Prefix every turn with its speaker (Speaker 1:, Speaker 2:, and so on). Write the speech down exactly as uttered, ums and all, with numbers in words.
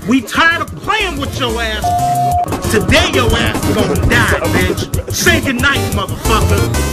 Speaker 1: We tired of playing with your ass. Today your ass is gonna die, bitch. Say goodnight, motherfucker.